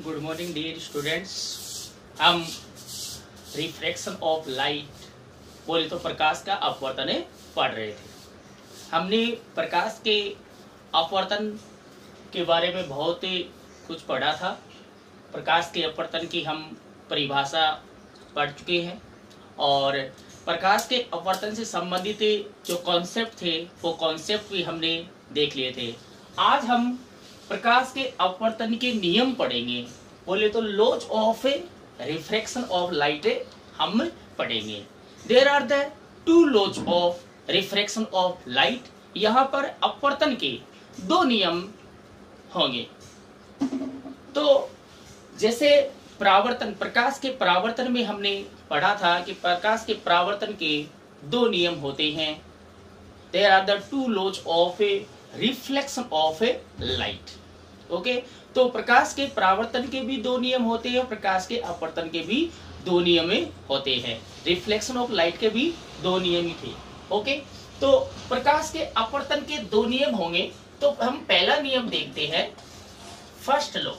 Good morning dear students. हम refraction of light बोले तो प्रकाश का अपवर्तन पढ़ रहे थे। हमने प्रकाश के अपवर्तन के बारे में बहुत ही कुछ पढ़ा था। प्रकाश के अपवर्तन की हम परिभाषा पढ़ चुके हैं और प्रकाश के अपवर्तन से संबंधित जो कॉन्सेप्ट थे वो कॉन्सेप्ट भी हमने देख लिए थे। आज हम प्रकाश के अपवर्तन के नियम पढ़ेंगे। बोले तो laws of refraction of light हम पढ़ेंगे। There are the two laws of refraction of light. यहाँ पर अपवर्तन के दो नियम होंगे। तो जैसे परावर्तन, प्रकाश के परावर्तन में हमने पढ़ा था कि प्रकाश के परावर्तन के दो नियम होते हैं। There are the two laws of reflection of light. Okay, तो प्रकाश के परावर्तन के भी दो नियम होते हैं, प्रकाश के अपवर्तन के भी दो नियम होते हैं। रिफ्लेक्शन ऑफ लाइट के भी दो नियम ही थे। ओके, तो प्रकाश के अपवर्तन के दो नियम होंगे। तो हम पहला नियम देखते हैं, फर्स्ट लॉ।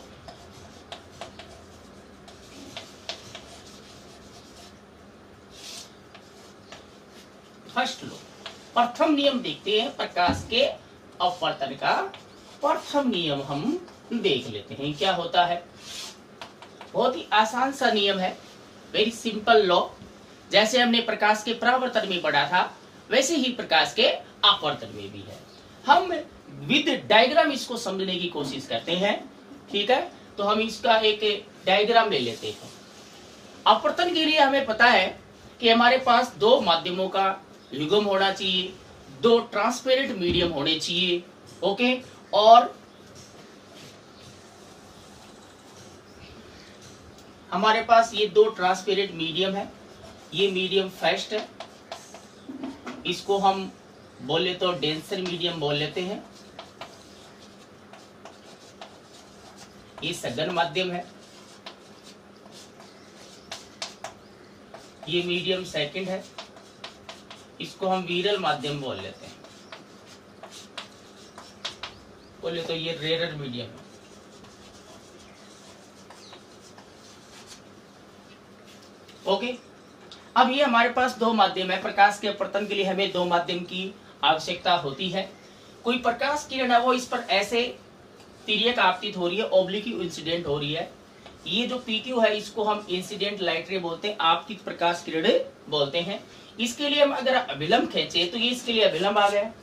फर्स्ट लॉ, प्रथम नियम देखते हैं प्रकाश के अपवर्तन का। प्रथम नियम हम देख लेते हैं क्या होता है। बहुत ही आसान सा नियम है, वेरी सिंपल लॉ। जैसे हमने प्रकाश के परावर्तन में पढ़ा था वैसे ही प्रकाश के अपवर्तन में भी है। हम विद डायग्राम इसको समझने की कोशिश करते हैं। ठीक है, तो हम इसका एक डायग्राम ले लेते हैं। अपवर्तन के लिए हमें पता है कि हमारे पास दो माध्यमों का युग्म होना चाहिए, दो ट्रांसपेरेंट मीडियम होने चाहिए। ओके, और हमारे पास ये दो ट्रांसपेरेंट मीडियम है। ये मीडियम फर्स्ट है, इसको हम बोले तो डेंसर मीडियम बोल लेते हैं। ये सघन माध्यम है। ये मीडियम सेकंड है, इसको हम विरल माध्यम बोल लेते हैं। बोले तो ये रेयर मीडियम है। ओके, अब ये हमारे पास दो माध्यम है। प्रकाश के अपवर्तन के लिए हमें दो माध्यम की आवश्यकता होती है। कोई प्रकाश किरण है वो इस पर ऐसे तिर्यक आपतित हो रही है, ओब्लिक इंसिडेंट हो रही है। ये जो PQ है इसको हम इंसिडेंट लाइट रे बोलते हैं, आपतित प्रकाश किरण बोलते हैं। इसके लिए हम अगर अभिलंब खींचे तो ये इसके लिए अभिलंब आ गया,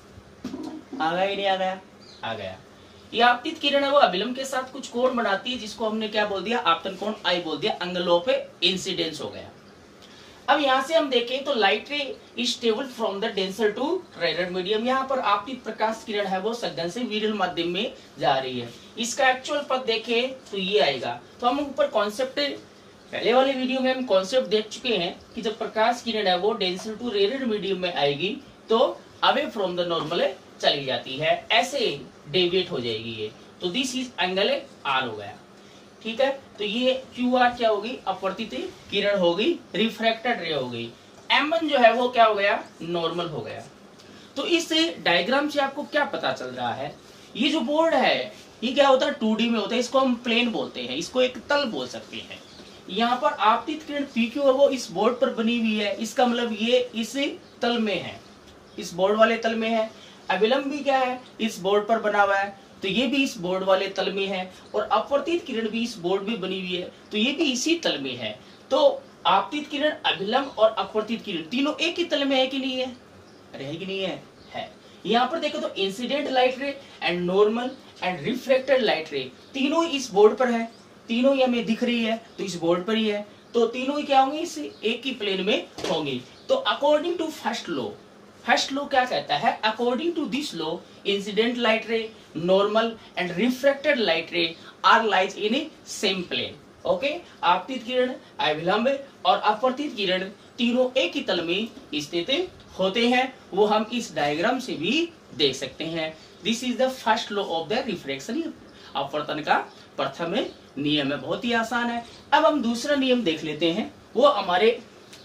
आ गया नहीं आ गया, आ गया। ये आपतित किरण है वो अभिलंब के साथ कुछ कोण बनाती है जिसको हमने क्या बोल दिया, आपतन कोण I बोल दिया, एंगल ऑफ इंसिडेंस हो गया। अब यहाँ से हम देखें तो light ray is travel from the denser to rarer medium. यहाँ पर आपतित प्रकाश किरण है वो सघन से विरल माध्यम में जा रही है। इसका एक्चुअल पथ देखें तो ये आएगा। तो हम ऊपर कॉन्सेप्ट, पहले वाले वीडियो में हम कॉन्सेप्ट देख चुके हैं कि जब प्रकाश किरण है वो डेंसर टू रेयर मीडियम में आएगी तो अवे फ्रॉम द नॉर्मल चली जाती है, ऐसे डेविएट हो जाएगी ये। तो दिस इज एंगल R हो गया। ठीक है, तो ये QR क्या होगी, अपवर्तित किरण होगी, रिफ्रैक्टेड रे हो गई। M1 जो है वो क्या हो गया, नॉर्मल हो गया। तो इस डायग्राम से आपको क्या पता चल रहा है, ये जो बोर्ड है ये क्या होता है, 2D में होता है। इसको हम प्लेन बोलते हैं, इसको एक तल बोल सकते हैं। यहाँ पर आपतित किरण PQ है वो इस बोर्ड पर बनी हुई है, इसका मतलब ये इस तल में है, इस बोर्ड वाले तल में है। अभिलंब भी क्या है, इस बोर्ड पर बना हुआ है, तो ये भी इस बोर्ड वाले तल में है। और अपवर्तित किरण भी इस बोर्ड में बनी हुई है, तो ये भी इसी तल में है। तो आपतित किरण, अभिलंब और अपवर्तित किरण तीनों एक ही तल में है कि नहीं है, है कि नहीं है, है। यहाँ पर देखो तो incident light ray and normal and reflected light ray तीनों इस बोर्ड पर है, तीनों ही हमें दिख रही है तो इस बोर्ड पर ही है। तो तीनों ही क्या होंगे, इस एक ही प्लेन में होंगे। तो according to first law, first law क्या कहता है, according to this law incident light ray, normal and refracted light ray are lies in a same plane. Okay, आपतित किरण, अभिलंब और अपवर्तित किरण तीनों एक ही तल में स्थित होते हैं। वो हम इस डायग्राम से भी देख सकते हैं। This is the first law of the refraction, अपवर्तन का प्रथम नियम है, बहुत ही आसान है। अब हम दूसरा नियम देख लेते हैं, वो हमारे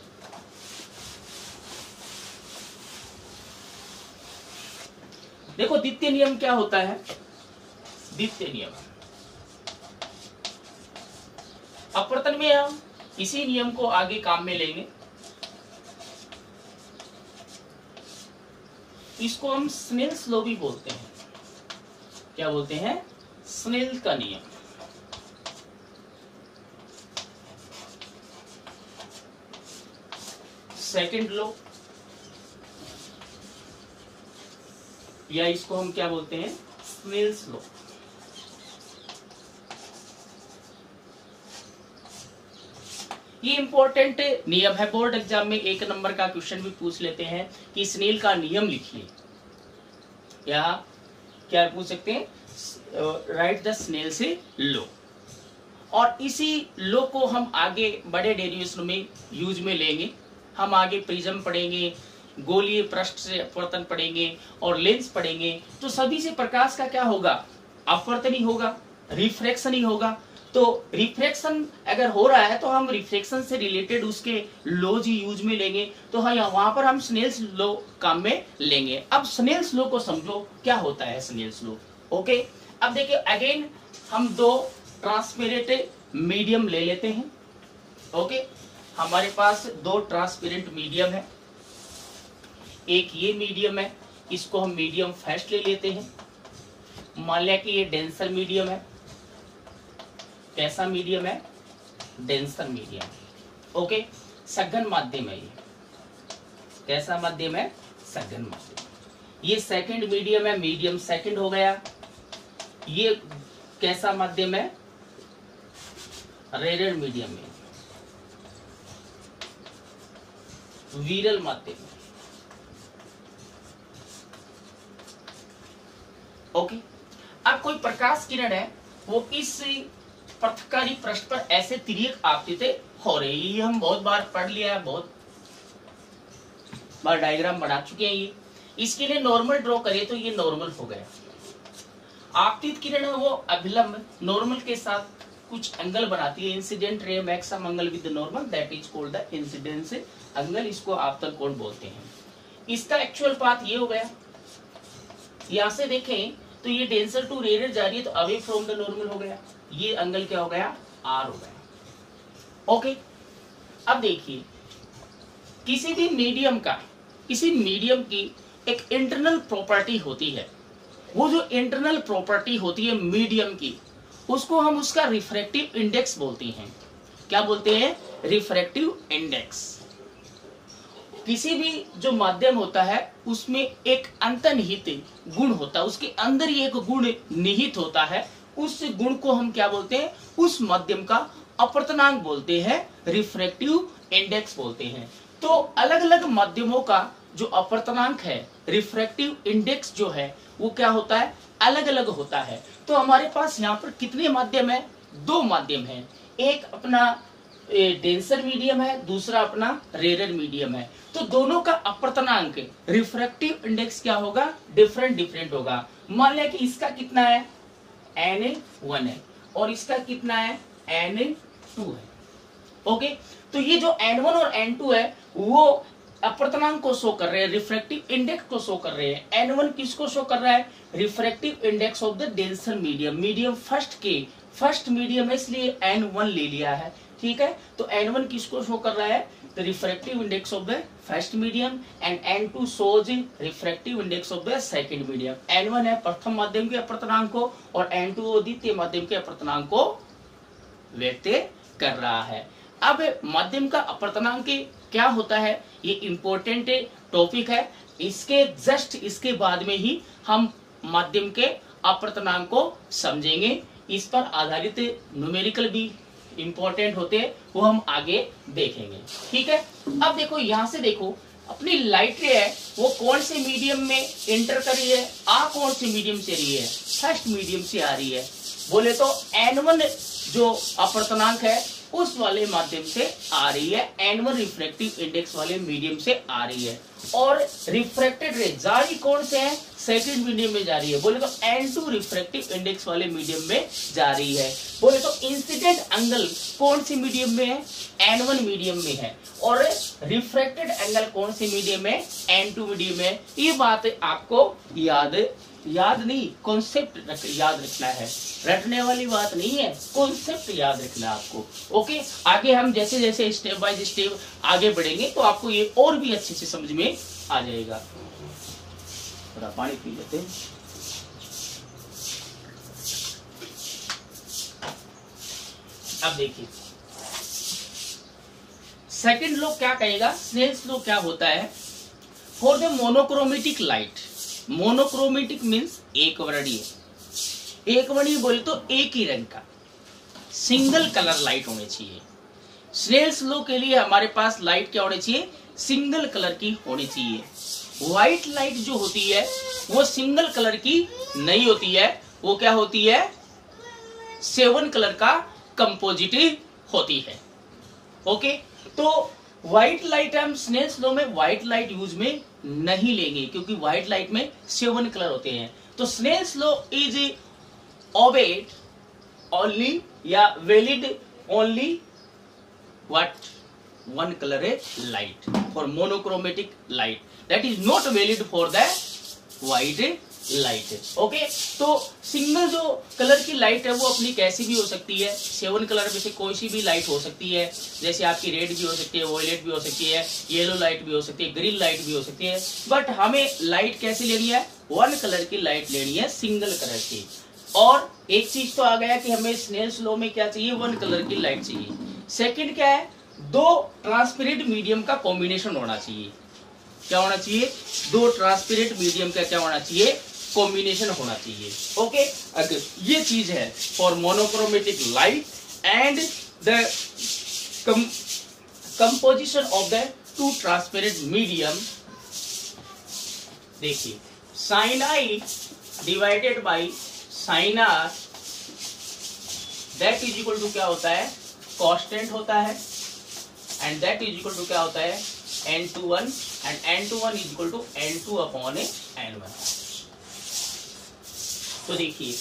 देखो द्वितीय नियम क्या होता है। द्वितीय नियम, अपवर्तन में हम इसी नियम को आगे काम में लेंगे। इसको हम स्नेल्स लॉ भी बोलते हैं। क्या बोलते हैं? स्नेल का नियम। सेकंड लॉ, या इसको हम क्या बोलते हैं? Snell's law. ये इंपॉर्टेंट नियम है, बोर्ड एग्जाम में 1 नंबर का क्वेश्चन भी पूछ लेते हैं कि स्नेल का नियम लिखिए, या क्या पूछ सकते हैं? Right the Snell's law. और इसी लॉ को हम आगे बड़े डेरिवेशन में यूज में लेंगे। हम आगे प्रिज्म पढ़ेंगे, गोलीय पृष्ठ से अपवर्तन पढ़ेंगे और लेंस पढ़ेंगे। तो सभी से प्रकाश का क्या होगा? अपवर्तन ही होगा, रिफ्रैक्शन ही होगा। तो रिफ्रैक्शन अगर हो रहा है तो हम रिफ्रैक्शन से रिलेटेड उसके लॉज ही यूज में लेंगे। तो हाँ, वहां पर हम स्नेल्स लॉ काम में लेंगे। अब स्नेल्स लॉ को समझो, क्या होता है स्नेल्स लॉ। ओके, अब देखिए अगेन हम 2 ट्रांसपेरेंट मीडियम ले लेते हैं। ओके, हमारे पास 2 ट्रांसपेरेंट मीडियम है। एक ये मीडियम है, इसको हम मीडियम फर्स्ट ले लेते हैं। मान लिया कि ये डेंसर मीडियम है। कैसा मीडियम है? Denser medium. ओके, सघन माध्यम है ये। कैसा माध्यम है? सघन माध्यम। ये सेकंड मीडियम है, मीडियम सेकंड हो गया। ये कैसा माध्यम है? रेयर मीडियम है, विरल माध्यम। ओके, अब कोई प्रकाश किरण है, वो इस पृथकारी पृष्ठ पर ऐसे तिर्यक आपतित हो रही है। ये हम बहुत बार पढ़ लिया है, बहुत बार डायग्राम बना चुके हैं। ये इसके लिए नॉर्मल ड्रॉ करिए तो ये नॉर्मल हो गया। आपतित किरण है वो अभिलंब नॉर्मल के साथ कुछ एंगल बनाती है। Incident ray makes some angle with normal, that is called the incidence angle. इसको आपतन कोण बोलते हैं। इसका एक्चुअल पाथ ये हो गया। यहां से देखें तो ये डेंसर टू रेयर जा रही है, तो अवे फ्रॉम द नॉर्मल हो गया। ये एंगल क्या हो गया? आर हो गया। ओके, अब देखिए किसी भी मीडियम का, किसी मीडियम की एक इंटरनल प्रॉपर्टी होती है। वो जो इंटरनल प्रॉपर्टी होती है मीडियम की, उसको हम उसका रिफ्रैक्टिव इंडेक्स बोलते हैं। क्या बोलते हैं? Refractive index. किसी भी जो माध्यम होता है उसमें एक अंतर्निहित गुण होता है, उसके अंदर ही एक गुण निहित होता है। उस गुण को हम क्या बोलते हैं? उस माध्यम का अपवर्तनांक बोलते हैं, रिफ्रैक्टिव इंडेक्स बोलते हैं। तो अलग अलग माध्यमों का जो अपवर्तनांक है, रिफ्रैक्टिव इंडेक्स जो है, वो क्या होता है? अलग अलग होता है। तो हमारे पास यहाँ पर कितने माध्यम है? 2 माध्यम है। एक अपना डेंसर मीडियम है, दूसरा अपना रेयर मीडियम है। तो दोनों का अपवर्तनांक, रिफ्रैक्टिव इंडेक्स क्या होगा? डिफरेंट होगा। मान लिया कि इसका कितना है? N1 है और इसका कितना है? N2 है। ओके, तो ये जो N1 और N2 है वो अपवर्तनांक को शो कर रहे हैं, रिफ्रैक्टिव इंडेक्स को शो कर रहे हैं। N1 किसको शो कर रहा है? Refractive index of the denser medium. Medium first medium है, इसलिए N1 ले लिया है। ठीक है, तो N1 किसको शो कर रहा है? The refractive index of the first medium and N2 shows refractive index of the second medium. N1 है प्रथम माध्यम के अपवर्तनांक को और N2 द्वितीय माध्यम के अपवर्तनांक को व्यक्त कर रहा है। अब माध्यम का अपवर्तनांक क्या होता है, ये इंपॉर्टेंट टॉपिक है। इसके जस्ट इसके बाद में ही हम माध्यम के अपवर्तनांक को समझेंगे। इस पर आधारित न्यूमेरिकल भी इंपॉर्टेंट होते हैं, वो हम आगे देखेंगे। ठीक है, अब देखो यहां से देखो अपनी लाइट रे है वो कौन से मीडियम में एंटर कर रही है? कौन से मीडियम से रही है? फर्स्ट मीडियम से आ रही है। बोले तो N1 जो अपवर्तनांक है उस वाले माध्यम से आ रही है, N1 रिफ्रैक्टिव इंडेक्स वाले मीडियम से आ रही है। और रिफ्रैक्टेड रे जारी कौन से है? सेकंड मीडियम में जा रही है, बोले तो N2 रिफ्रैक्टिव इंडेक्स वाले मीडियम में जा रही है। बोले तो इंसिडेंट एंगल कौन सी मीडियम में है, N1 मीडियम में है, और रिफ्रैक्टेड एंगल कौन सी मीडियम में, N2 मीडियम में। ये बात आपको याद नहीं, कॉन्सेप्ट याद रखना है, रटने वाली बात नहीं है, कॉन्सेप्ट याद रखना है आपको। ओके, आगे हम जैसे जैसे स्टेप बाय स्टेप आगे बढ़ेंगे तो आपको ये और भी अच्छे से समझ में आ जाएगा। थोड़ा पानी पी लेते हैं। अब देखिए सेकंड लॉ क्या कहेगा, स्नेल्स लॉ क्या होता है, for the monochromatic light, monochromatic means एक वर्णीय, एक वर्णीय बोले तो एक ही रंग का सिंगल कलर लाइट होनी चाहिए। स्नेल्स लॉ के लिए हमारे पास लाइट क्या होनी चाहिए, सिंगल कलर की होनी चाहिए। व्हाइट लाइट जो होती है वो सिंगल कलर की नहीं होती है, वो क्या होती है, 7 कलर का कंपोजिट होती है। ओके, तो व्हाइट लाइट हम स्नेल्स लॉ में व्हाइट लाइट यूज में नहीं लेंगे क्योंकि व्हाइट लाइट में 7 कलर होते हैं। तो Snell's law is obeyed only या valid only what, 1 color light for monochromatic light, that is not valid for the white light। Okay, तो सिंगल जो कलर की लाइट है वो अपनी कैसी भी हो सकती है, 7 कलर में से कोई सी भी लाइट हो सकती है, जैसे आपकी रेड भी हो सकती है, वॉयलेट भी हो सकती है, येलो लाइट भी हो सकती है, ग्रीन लाइट भी हो सकती है, बट हमें लाइट कैसी लेनी है, 1 कलर की लाइट लेनी है, सिंगल कलर की। और एक चीज तो आ गया कि हमें स्नेल्स लॉ में क्या चाहिए, 1 कलर की लाइट चाहिए। सेकेंड क्या है, 2 ट्रांसपेरेंट मीडियम का कॉम्बिनेशन होना चाहिए। क्या होना चाहिए, 2 ट्रांसपेरेंट मीडियम का क्या होना चाहिए, कॉम्बिनेशन होना चाहिए। ओके, अगर ये चीज है for monochromatic light and the composition of the 2 transparent medium. देखिए sine I divided by sine R, that is equal to क्या होता है, कांस्टेंट होता है, and that is equal to क्या होता है, n21, and n21 is equal to n2 upon n1। तो देखिए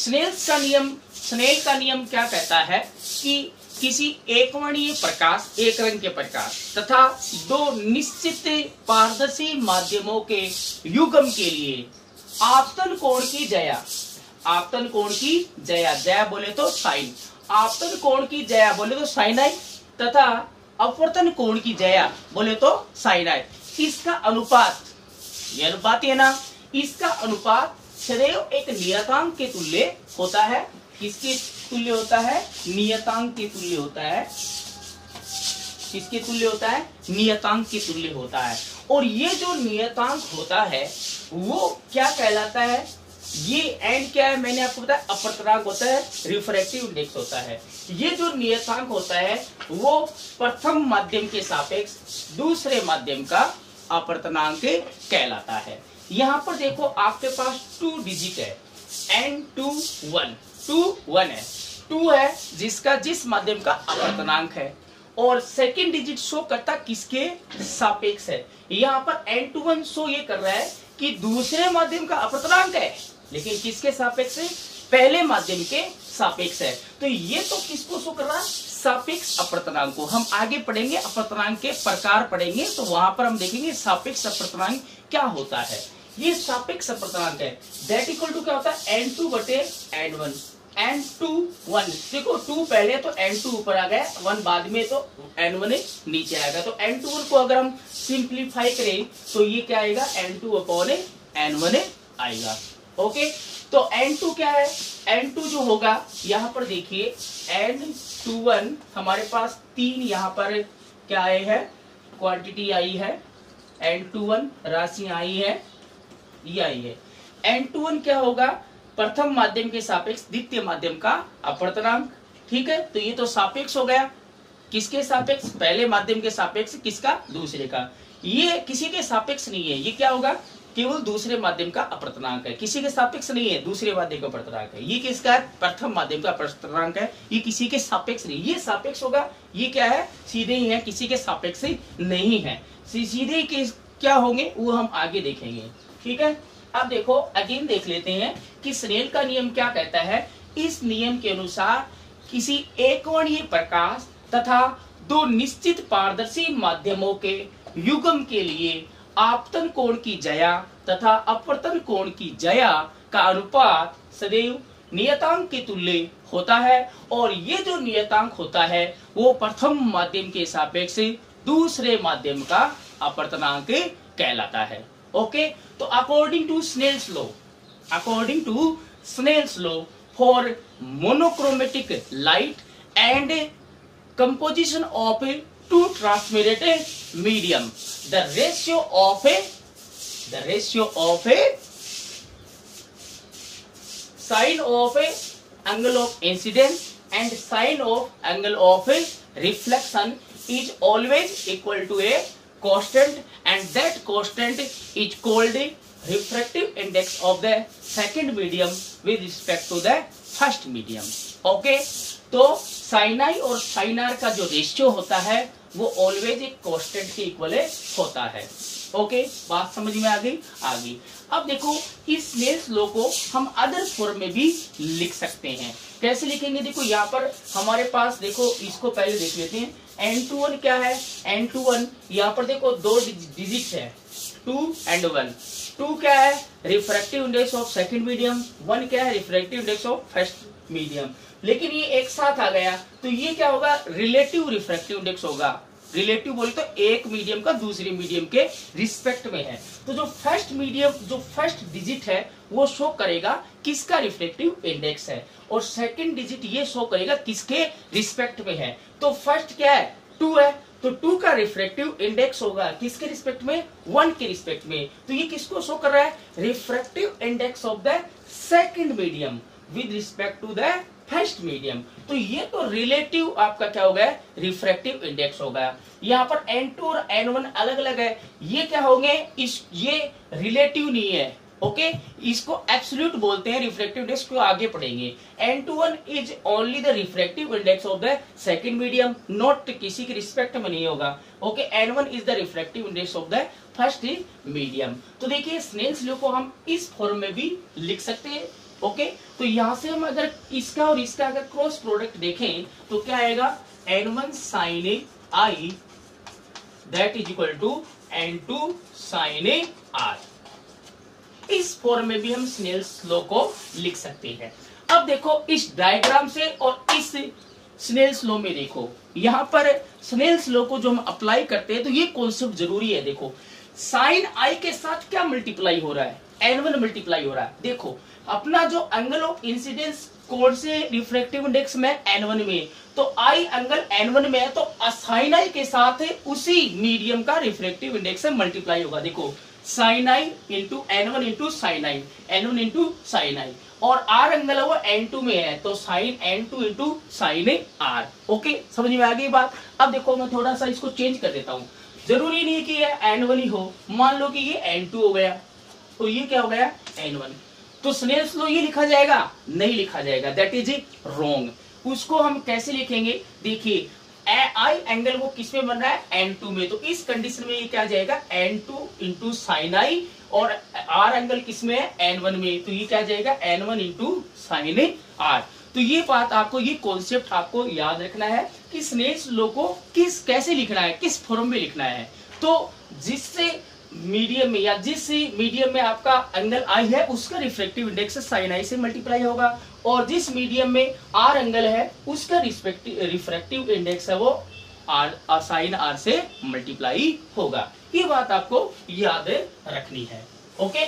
स्नेल का नियम क्या कहता है कि किसी एकवर्णीय प्रकाश, एक रंग के प्रकाश तथा 2 निश्चित पारदर्शी माध्यमों के युग्म के लिए आपतन कोण की जया, आपतन कोण की जया, जया बोले तो साइन, आपतन कोण की जया बोले तो साइन आई, तथा अपवर्तन कोण की जया बोले तो साइन आई, इसका अनुपात, ये अनुपात है ना, इसका अनुपात सदैव एक नियतांक के तुल्य होता है। किसके तुल्य होता है, नियतांक के तुल्य होता है। किसके तुल्य होता है, नियतांक के तुल्य होता है। और ये जो नियतांक होता है वो क्या कहलाता है, ये एंड क्या है, मैंने आपको बताया अपवर्तनांक होता है, रिफ्रैक्टिव इंडेक्स होता है। ये जो नियतांक होता है वो प्रथम माध्यम के सापेक्ष दूसरे माध्यम का अपवर्तनांक कहलाता है। यहाँ पर देखो आपके पास 2 डिजिट है, n21, 2 1 है, 2 है जिसका जिस माध्यम का अपवर्तनांक है, और सेकंड डिजिट शो करता किसके सापेक्ष है। यहाँ पर n21 शो ये कर रहा है कि दूसरे माध्यम का अपवर्तनांक है, लेकिन किसके सापेक्ष है, पहले माध्यम के सापेक्ष है। तो ये तो किसको शो कर रहा है, सापेक्ष अपवर्तनांक को। हम आगे पढ़ेंगे अपवर्तनांक के प्रकार पढ़ेंगे, तो वहां पर हम देखेंगे सापेक्ष अपवर्तनांक क्या होता है। ये सापेक्ष अपवर्तनांक है, दैट इक्वल टू क्या होता है, n2 बटे n1, n21। देखो 2 पहले तो n2 ऊपर आ गया, 1 बाद में तो n1 नीचे आएगा। तो n21 को अगर हम सिंप्लीफाई करें तो ये क्या आएगा, n2 अपॉन n1 आएगा। ओके, तो n2 क्या है, n2 जो होगा यहाँ पर देखिए n21 हमारे पास 3 यहाँ पर क्या आए है, क्वांटिटी आई है, n21 राशि आई है, ये आई है। n21 क्या होगा, प्रथम माध्यम के सापेक्ष द्वितीय माध्यम का अपवर्तनांक। ठीक है, तो ये तो सापेक्ष हो गया, किसके सापेक्ष, पहले माध्यम के सापेक्ष, किसका, दूसरे का। ये किसी के सापेक्ष नहीं है, ये क्या होगा, केवल दूसरे माध्यम का अपवर्तनांक है, किसी के सापेक्ष नहीं है, दूसरे माध्यम का अपवर्तनांक है। ये किसका है, प्रथम माध्यम का अपवर्तनांक है, ये किसी के सापेक्ष नहीं, ये सापेक्ष होगा। ये क्या है, सीधे ही है, किसी के सापेक्ष नहीं है, सीधे क्या होंगे वो हम आगे देखेंगे। ठीक है, अब देखो अगेन देख लेते हैं कि स्नेल का नियम क्या कहता है। इस नियम के अनुसार किसी एकवर्णीय प्रकाश तथा दो निश्चित पारदर्शी माध्यमों के युग्म के लिए आपतन कोण की ज्या तथा अपवर्तन कोण की ज्या का अनुपात सदैव नियतांक के तुल्य होता है, और ये जो नियतांक होता है वो प्रथम माध्यम के सापेक्ष दूसरे माध्यम का अपवर्तनांक कहलाता है। ओके, तो according to Snell's law for monochromatic light and composition of two transmitted medium, the ratio of sine of angle of incidence and sine of angle of reflection is always equal to a constant, and that constant is called refractive index of the second medium with respect to the first medium. Okay, तो sine I और sine are का जो ratio होता है वो always एक constant के equal होता है। ओके, बात समझ में आ गई। अब देखो इस स्नेल्स लॉ को हम अदर फॉर्म में भी लिख सकते हैं। कैसे लिखेंगे? देखो यहाँ पर हमारे पास, देखो इसको पहले देख लेते हैं। N21 क्या है? N21 यहाँ पर देखो दो डिजिट है, 2 and 1। 2 क्या है? Refractive index of second medium. 1 क्या है? Refractive index of first medium. लेकिन ये एक साथ आ गया तो ये क्या होगा? रिलेटिव रिफ्रैक्टिव इंडेक्स होगा। रिलेटिव बोले तो एक मीडियम का दूसरे मीडियम के रिस्पेक्ट में है। तो जो फर्स्ट डिजिट है वो शो करेगा किसका रिफ्लेक्टिव इंडेक्स है, और सेकंड डिजिट ये शो करेगा किसके रिस्पेक्ट में है। तो फर्स्ट क्या है? 2 है, तो 2 का रिफ्रैक्टिव इंडेक्स होगा किसके रिस्पेक्ट में? 1 के रिस्पेक्ट में। तो ये किसको शो कर रहा है? Refractive index of the second medium with respect to the first medium. तो ये तो रिलेटिव आपका क्या हो गया? रिफ्रैक्टिव इंडेक्स हो गया। यहाँ पर N2 और N1 अलग अलग है, ये क्या होंगे? ये रिलेटिव नहीं है। ओके, इसको एब्सोल्यूट बोलते हैं। रिफ्रैक्टिव इंडेक्स को आगे पढ़ेंगे। N21 is only the refractive index of the second medium, not किसी के रिस्पेक्ट में नहीं होगा। Okay, N1 is the refractive index of the first medium. तो देखिए स्नेल्स लॉ को हम इस फॉर्म में भी लिख सकते हैं। ओके, तो यहां से हम अगर इसका और इसका अगर क्रॉस प्रोडक्ट देखें तो क्या आएगा? N1 sin I that is equal to N2 sin R। इस फॉर्म में भी हम स्नेल्स लॉ को लिख सकते हैं। अब देखो इस डायग्राम से और इस स्नेल्स लॉ में देखो, यहां पर स्नेल्स लॉ को जो हम अप्लाई करते हैं तो ये कॉन्सेप्ट जरूरी है। देखो साइन आई के साथ क्या मल्टीप्लाई हो रहा है? N1 मल्टीप्लाई हो रहा है। देखो अपना जो एंगल ऑफ इंसिडेंस कौन से रिफ्रैक्टिव इंडेक्स में? N1 में। तो आई एंगल N1 में है तो साइन आई के साथ उसी मीडियम का रिफ्रैक्टिव इंडेक्स से मल्टीप्लाई होगा। देखो sine I into N1 into sine I, N1 into sine I, और आर एंगल है वो N2 में है तो sine N2 into sine R. Okay, समझ में आ गई बात। अब देखो मैं थोड़ा सा इसको चेंज कर देता हूँ। जरूरी नहीं कि ये N1 ही हो, मान लो कि ये N2 हो गया तो ये क्या हो गया? N1। तो स्नेल्स लॉ ये लिखा जाएगा? नहीं लिखा जाएगा, दैट इज रॉन्ग। उसको हम कैसे लिखेंगे? देखिए आई एंगल वो किस में बन रहा है? N2 में। तो इस कंडीशन में ये क्या जाएगा? N2 इंटू साइन आई, और आर एंगल किस में है? N1 में। तो ये क्या जाएगा? N1 into sine are. तो ये बात आपको, ये कॉन्सेप्ट आपको याद रखना है कि स्नेल्स लॉ को कैसे लिखना है, किस फॉर्म में लिखना है। तो जिससे मीडियम में या जिस मीडियम में आपका एंगल आई है उसका रिफ्रैक्टिव इंडेक्स साइन आई से मल्टीप्लाई होगा, और जिस मीडियम में आर एंगल है उसका रिफ्रैक्टिव इंडेक्स है वो साइन आर से मल्टीप्लाई होगा। ये बात आपको याद रखनी है। ओके,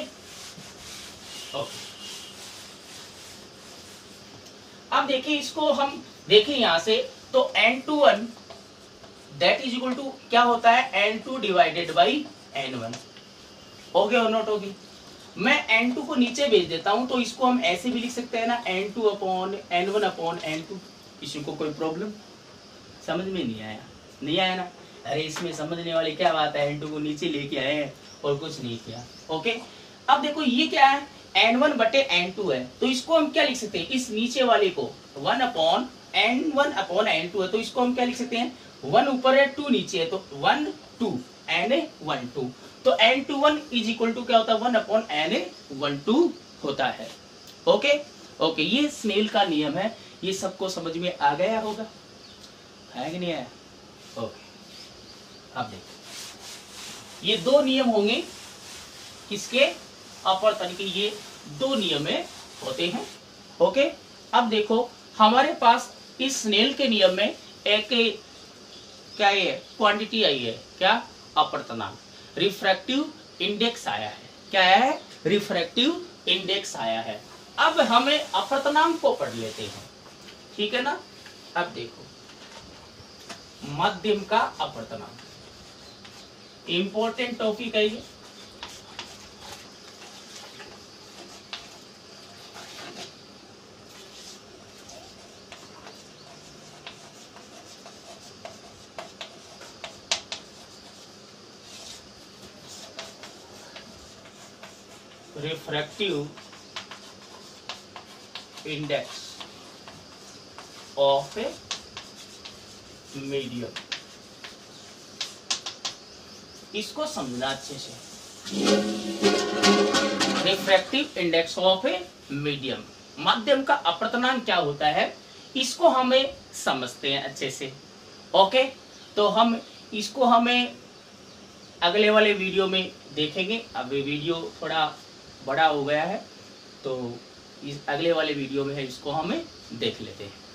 अब देखिए इसको हम देखें यहां से तो N21 that is equal to क्या होता है? N2 divided by N1। Okay और नॉट होगी? मैं N2 को नीचे भेज देता हूं तो इसको हम ऐसे भी लिख सकते हैं ना, N2 upon N1 upon N2। किसी को कोई प्रॉब्लम? समझ में नहीं आया? नहीं आया ना? अरे इसमें समझने वाली क्या बात है? N2 को नीचे लेके आए हैं और कुछ नहीं किया। ओके, अब देखो ये क्या है? N1 बटे N2 है, तो इसको हम क्या लिख सकते हैं? इस नीचे वाले को 1 अपॉन N1 अपॉन N2 है, तो इसको हम क्या लिख सकते हैं? 1 ऊपर है 2 नीचे है, तो 1 2 एंड 1 2। तो n21 इज इक्वल टू क्या होता है 1/na12 होता है। ओके ओके, ये स्नेल का नियम है, ये सबको समझ में आ गया होगा, है कि नहीं आया? ओके, अब देखो ये दो नियम होंगे किसके, अपवर्तन के, ये दो नियम होते हैं। ओके, अब देखो हमारे पास इस स्नेल के नियम में एक क्या ये क्वांटिटी आई है, क्या, अपवर्तनांक, रिफ्रैक्टिव इंडेक्स आया है। क्या आया है? रिफ्रैक्टिव इंडेक्स आया है। अब हमें अपवर्तनांक को पढ़ लेते हैं, ठीक है ना। अब देखो माध्यम का अपवर्तनांक, इंपॉर्टेंट टॉपिक है ये। Refractive index of a medium, इसको समझना अच्छे से। Refractive index of a medium, माध्यम का अपवर्तनांक क्या होता है, इसको हमें समझते हैं अच्छे से। ओके, तो हम इसको हमें अगले वाले वीडियो में देखेंगे। अब ये वीडियो थोड़ा बड़ा हो गया है, तो इस अगले वाले वीडियो में है इसको हमें देख लेते हैं।